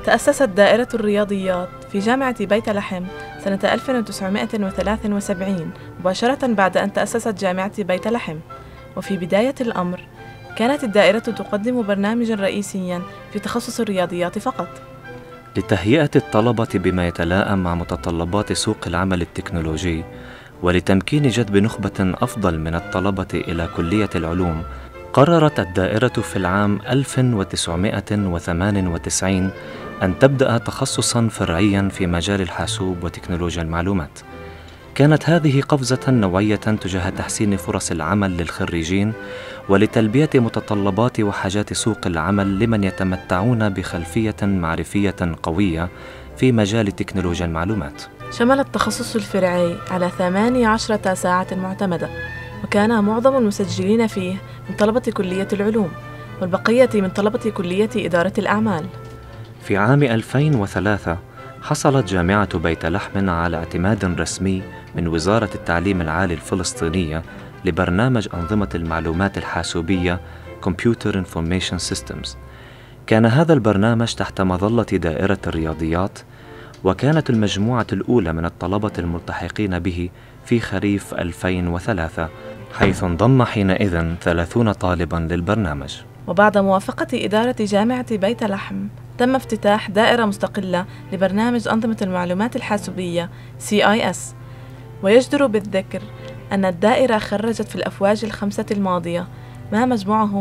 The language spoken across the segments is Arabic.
تأسست دائرة الرياضيات في جامعة بيت لحم سنة 1973 مباشرة بعد أن تأسست جامعة بيت لحم. وفي بداية الأمر كانت الدائرة تقدم برنامجاً رئيسياً في تخصص الرياضيات فقط، لتهيئة الطلبة بما يتلائم مع متطلبات سوق العمل التكنولوجي، ولتمكين جذب نخبة أفضل من الطلبة إلى كلية العلوم. قررت الدائرة في العام 1998 أن تبدأ تخصصاً فرعياً في مجال الحاسوب وتكنولوجيا المعلومات. كانت هذه قفزة نوعية تجاه تحسين فرص العمل للخريجين ولتلبية متطلبات وحاجات سوق العمل لمن يتمتعون بخلفية معرفية قوية في مجال تكنولوجيا المعلومات. شمل التخصص الفرعي على 18 ساعة معتمدة، وكان معظم المسجلين فيه من طلبة كلية العلوم والبقية من طلبة كلية إدارة الأعمال. في عام 2003 حصلت جامعة بيت لحم على اعتماد رسمي من وزارة التعليم العالي الفلسطينية لبرنامج أنظمة المعلومات الحاسوبية Computer Information Systems. كان هذا البرنامج تحت مظلة دائرة الرياضيات، وكانت المجموعة الأولى من الطلبة الملتحقين به في خريف 2003، حيث انضم حينئذ 30 طالباً للبرنامج. وبعد موافقة إدارة جامعة بيت لحم تم افتتاح دائرة مستقلة لبرنامج أنظمة المعلومات الحاسوبية CIS. ويجدر بالذكر أن الدائرة خرجت في الأفواج الخمسة الماضية ما مجموعه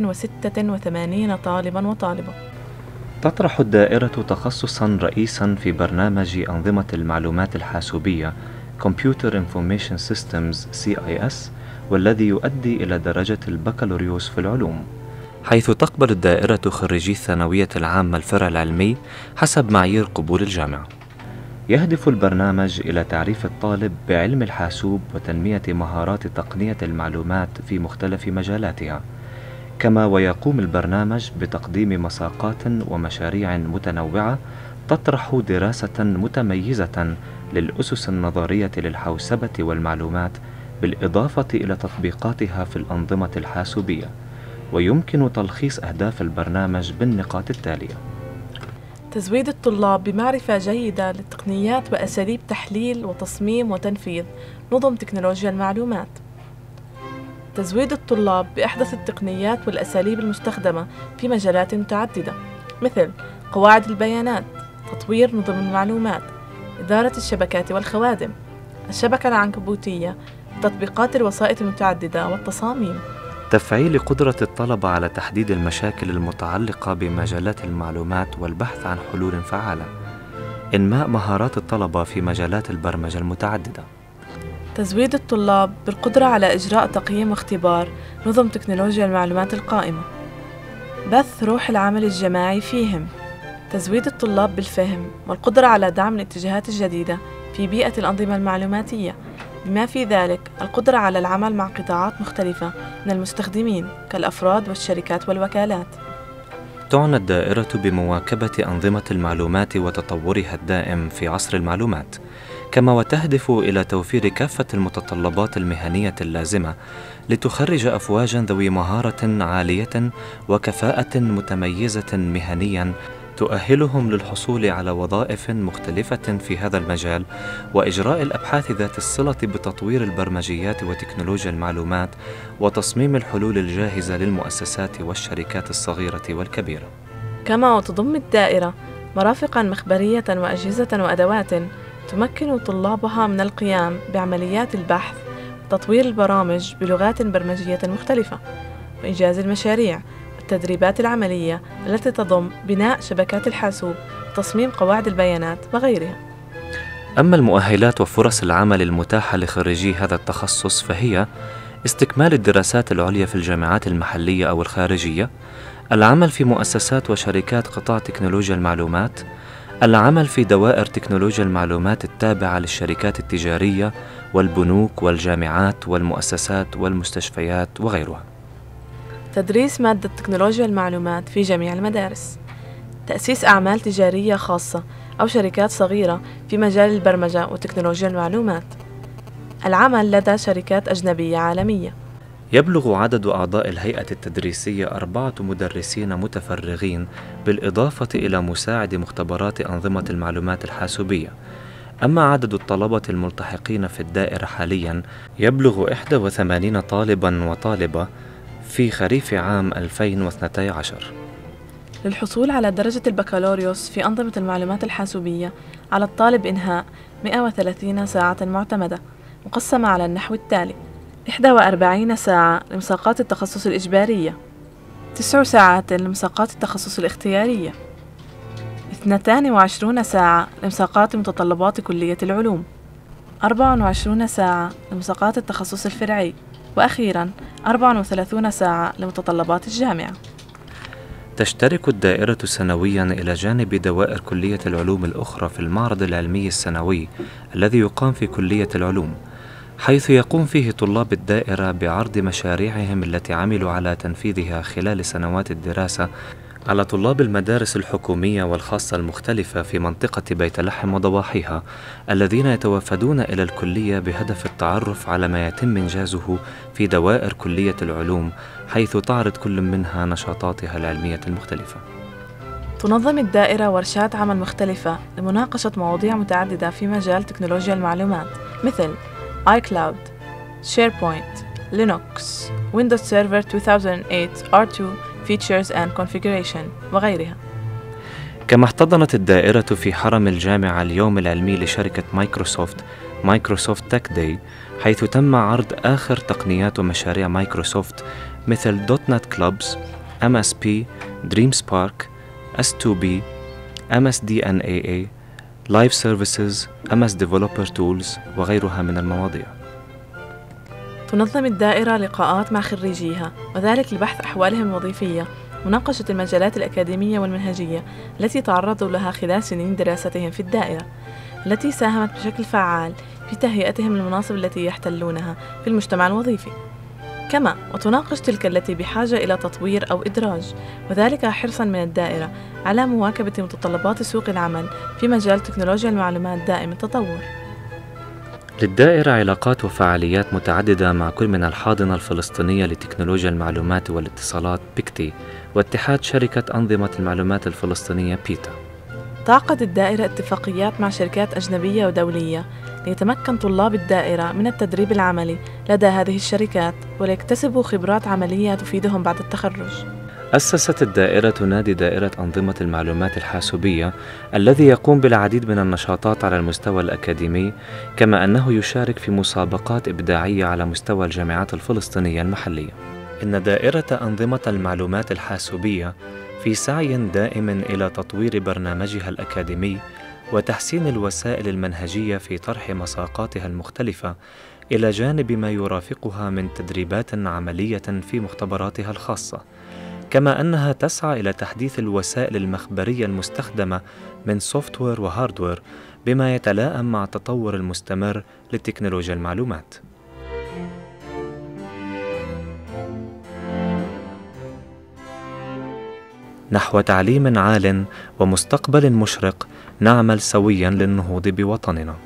186 طالباً وطالبة. تطرح الدائرة تخصصاً رئيساً في برنامج أنظمة المعلومات الحاسوبية Computer Information Systems CIS، والذي يؤدي إلى درجة البكالوريوس في العلوم، حيث تقبل الدائرة خريجي الثانوية العامة الفرع العلمي حسب معايير قبول الجامعة. يهدف البرنامج إلى تعريف الطالب بعلم الحاسوب وتنمية مهارات تقنية المعلومات في مختلف مجالاتها، كما ويقوم البرنامج بتقديم مساقات ومشاريع متنوعة تطرح دراسة متميزة للأسس النظرية للحوسبة والمعلومات، بالإضافة إلى تطبيقاتها في الأنظمة الحاسوبية. ويمكن تلخيص أهداف البرنامج بالنقاط التالية: تزويد الطلاب بمعرفة جيدة للتقنيات وأساليب تحليل وتصميم وتنفيذ نظم تكنولوجيا المعلومات، تزويد الطلاب بأحدث التقنيات والأساليب المستخدمة في مجالات متعددة مثل قواعد البيانات، تطوير نظم المعلومات، إدارة الشبكات والخوادم، الشبكة العنكبوتية، تطبيقات الوسائط المتعددة والتصاميم. تفعيل قدرة الطلبة على تحديد المشاكل المتعلقة بمجالات المعلومات والبحث عن حلول فعالة. إنماء مهارات الطلبة في مجالات البرمجة المتعددة. تزويد الطلاب بالقدرة على إجراء تقييم واختبار نظم تكنولوجيا المعلومات القائمة. بث روح العمل الجماعي فيهم. تزويد الطلاب بالفهم والقدرة على دعم الاتجاهات الجديدة في بيئة الأنظمة المعلوماتية، بما في ذلك القدرة على العمل مع قطاعات مختلفة من المستخدمين كالأفراد والشركات والوكالات. تعنى الدائرة بمواكبة أنظمة المعلومات وتطورها الدائم في عصر المعلومات، كما وتهدف إلى توفير كافة المتطلبات المهنية اللازمة لتخرج أفواجا ذوي مهارة عالية وكفاءة متميزة مهنيا تؤهلهم للحصول على وظائف مختلفة في هذا المجال، وإجراء الأبحاث ذات الصلة بتطوير البرمجيات وتكنولوجيا المعلومات وتصميم الحلول الجاهزة للمؤسسات والشركات الصغيرة والكبيرة. كما وتضم الدائرة مرافقا مخبرية وأجهزة وأدوات تمكن طلابها من القيام بعمليات البحث وتطوير البرامج بلغات برمجية مختلفة، وإنجاز المشاريع والتدريبات العملية التي تضم بناء شبكات الحاسوب وتصميم قواعد البيانات وغيرها. أما المؤهلات وفرص العمل المتاحة لخريجي هذا التخصص فهي استكمال الدراسات العليا في الجامعات المحلية أو الخارجية، العمل في مؤسسات وشركات قطاع تكنولوجيا المعلومات، العمل في دوائر تكنولوجيا المعلومات التابعة للشركات التجارية والبنوك والجامعات والمؤسسات والمستشفيات وغيرها. تدريس مادة تكنولوجيا المعلومات في جميع المدارس. تأسيس أعمال تجارية خاصة أو شركات صغيرة في مجال البرمجة وتكنولوجيا المعلومات. العمل لدى شركات أجنبية عالمية. يبلغ عدد أعضاء الهيئة التدريسية 4 مدرسين متفرغين بالإضافة إلى مساعد مختبرات أنظمة المعلومات الحاسوبية. أما عدد الطلبة الملتحقين في الدائرة حاليا يبلغ 81 طالبا وطالبة في خريف عام 2012. للحصول على درجة البكالوريوس في أنظمة المعلومات الحاسوبية على الطالب إنهاء 130 ساعة معتمدة مقسمة على النحو التالي: 41 ساعة لمساقات التخصص الإجبارية، 9 ساعات لمساقات التخصص الاختيارية، 22 ساعة لمساقات متطلبات كلية العلوم، 24 ساعة لمساقات التخصص الفرعي، وأخيراً 34 ساعة لمتطلبات الجامعة. تشترك الدائرة سنوياً إلى جانب دوائر كلية العلوم الأخرى في المعرض العلمي السنوي الذي يقام في كلية العلوم، حيث يقوم فيه طلاب الدائرة بعرض مشاريعهم التي عملوا على تنفيذها خلال سنوات الدراسة على طلاب المدارس الحكومية والخاصة المختلفة في منطقة بيت لحم وضواحيها، الذين يتوافدون إلى الكلية بهدف التعرف على ما يتم إنجازه في دوائر كلية العلوم، حيث تعرض كل منها نشاطاتها العلمية المختلفة. تنظم الدائرة ورشات عمل مختلفة لمناقشة مواضيع متعددة في مجال تكنولوجيا المعلومات، مثل iCloud، SharePoint، Linux، Windows Server 2008 R2 Features and Configuration وغيرها. كما احتضنت الدائرة في حرم الجامعة اليوم العلمي لشركة مايكروسوفت تك داي، حيث تم عرض آخر تقنيات ومشاريع مايكروسوفت مثل .NET Clubs، MSP، Dream Spark، S2B، MSDNAA، Live Services، MS Developer Tools وغيرها من المواضيع. تنظم الدائرة لقاءات مع خريجيها، وذلك لبحث أحوالهم الوظيفية، مناقشة المجالات الأكاديمية والمنهجية التي تعرضوا لها خلال سنين دراستهم في الدائرة، التي ساهمت بشكل فعال في تهيئتهم للمناصب التي يحتلونها في المجتمع الوظيفي. كما وتناقش تلك التي بحاجة إلى تطوير أو إدراج، وذلك حرصاً من الدائرة على مواكبة متطلبات سوق العمل في مجال تكنولوجيا المعلومات دائم التطور. للدائرة علاقات وفعاليات متعددة مع كل من الحاضنة الفلسطينية لتكنولوجيا المعلومات والاتصالات بيكتي واتحاد شركة أنظمة المعلومات الفلسطينية بيتا. تعقد الدائرة اتفاقيات مع شركات أجنبية ودولية ليتمكن طلاب الدائرة من التدريب العملي لدى هذه الشركات وليكتسبوا خبرات عملية تفيدهم بعد التخرج. أسست الدائرة نادي دائرة أنظمة المعلومات الحاسوبية الذي يقوم بالعديد من النشاطات على المستوى الأكاديمي، كما أنه يشارك في مسابقات إبداعية على مستوى الجامعات الفلسطينية المحلية. إن دائرة أنظمة المعلومات الحاسوبية في سعي دائم إلى تطوير برنامجها الأكاديمي وتحسين الوسائل المنهجية في طرح مساقاتها المختلفة، إلى جانب ما يرافقها من تدريبات عملية في مختبراتها الخاصة، كما أنها تسعى إلى تحديث الوسائل المخبرية المستخدمة من سوفتوير وهاردوير بما يتلائم مع التطور المستمر لتكنولوجيا المعلومات. نحو تعليم عال ومستقبل مشرق نعمل سويا للنهوض بوطننا.